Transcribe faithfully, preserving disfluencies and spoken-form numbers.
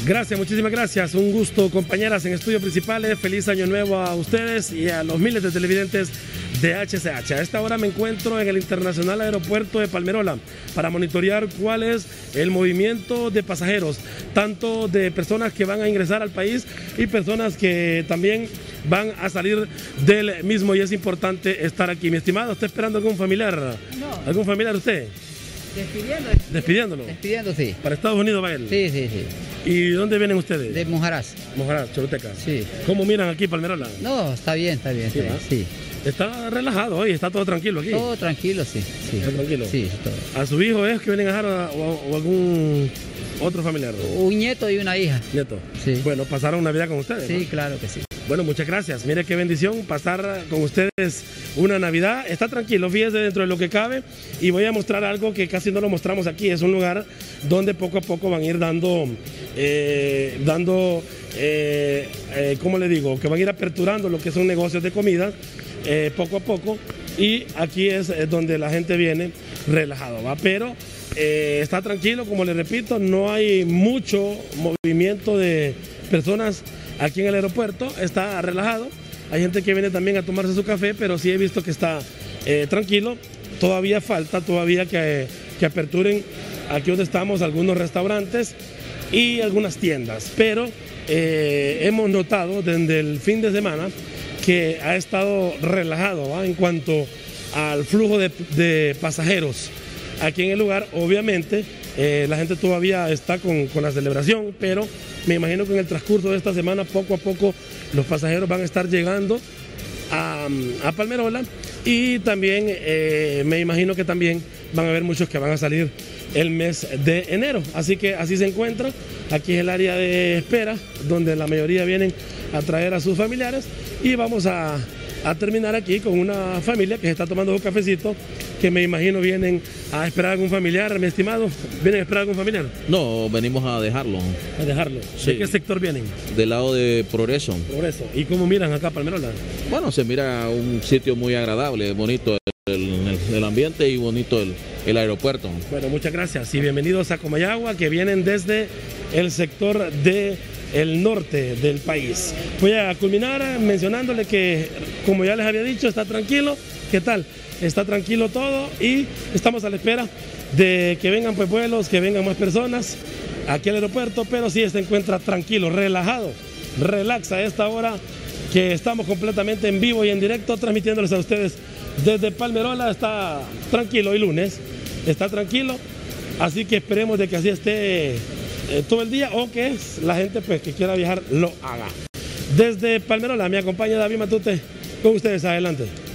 Gracias, muchísimas gracias. Un gusto, compañeras en Estudios Principales. Feliz año nuevo a ustedes y a los miles de televidentes de H C H. A esta hora me encuentro en el Internacional Aeropuerto de Palmerola para monitorear cuál es el movimiento de pasajeros, tanto de personas que van a ingresar al país y personas que también van a salir del mismo, y es importante estar aquí. Mi estimado, ¿está esperando algún familiar? No. ¿Algún familiar usted? Despidiendo, despidiendo. ¿Despidiéndolo? Despidiendo, sí. ¿Para Estados Unidos va él? Sí, sí, sí. ¿Y dónde vienen ustedes? De Mojarás. Mojarás, Choluteca. Sí. ¿Cómo miran aquí Palmerola? No, está bien, está bien, Sí, está bien. Sí. Está relajado hoy, está todo tranquilo aquí. Todo tranquilo, sí. sí. ¿Está tranquilo? Sí, todo. ¿A su hijo es que vienen a dejar a- o, o algún otro familiar? Un nieto y una hija. Nieto. Sí. Bueno, pasaron Navidad con ustedes, Sí, ¿no? claro que sí. Bueno, muchas gracias. Mire qué bendición pasar con ustedes una Navidad. Está tranquilo, fíjese dentro de lo que cabe, y voy a mostrar algo que casi no lo mostramos aquí. Es un lugar donde poco a poco van a ir dando, eh, dando, eh, eh, ¿cómo le digo? Que van a ir aperturando lo que son negocios de comida eh, poco a poco, y aquí es eh, donde la gente viene relajado, ¿va? Pero eh, está tranquilo, como le repito, no hay mucho movimiento de personas aquí en el aeropuerto, está relajado. Hay gente que viene también a tomarse su café, pero sí he visto que está eh, tranquilo. Todavía falta, todavía que, que aperturen aquí donde estamos algunos restaurantes y algunas tiendas, pero eh, hemos notado desde el fin de semana que ha estado relajado, ¿va? En cuanto al flujo de, de pasajeros aquí en el lugar. Obviamente eh, la gente todavía está con, con la celebración, pero me imagino que en el transcurso de esta semana poco a poco los pasajeros van a estar llegando a, a Palmerola, y también eh, me imagino que también van a haber muchos que van a salir el mes de enero. Así que así se encuentra. Aquí es el área de espera donde la mayoría vienen a traer a sus familiares, y vamos a, a terminar aquí con una familia que se está tomando un cafecito, que me imagino vienen a esperar a algún familiar. Mi estimado, ¿vienen a esperar a algún familiar? No, venimos a dejarlo, A dejarlo. Sí. ¿De qué sector vienen? del lado de Progreso. Por eso. ¿Y cómo miran acá Palmerola? Bueno, se mira un sitio muy agradable, bonito el, el- el ambiente y bonito el, el aeropuerto. Bueno, muchas gracias y bienvenidos a Comayagua, que vienen desde el sector de el norte del país. Voy a culminar mencionándole que, como ya les había dicho, está tranquilo. ¿Qué tal? Está tranquilo todo, y estamos a la espera de que vengan pues vuelos, que vengan más personas aquí al aeropuerto, pero sí se encuentra tranquilo, relajado, relaxa a esta hora que estamos completamente en vivo y en directo transmitiéndoles a ustedes desde Palmerola. Está tranquilo hoy lunes, está tranquilo, así que esperemos de que así esté eh, todo el día, o que la gente pues que quiera viajar lo haga. Desde Palmerola me acompaña David Matute, con ustedes, adelante.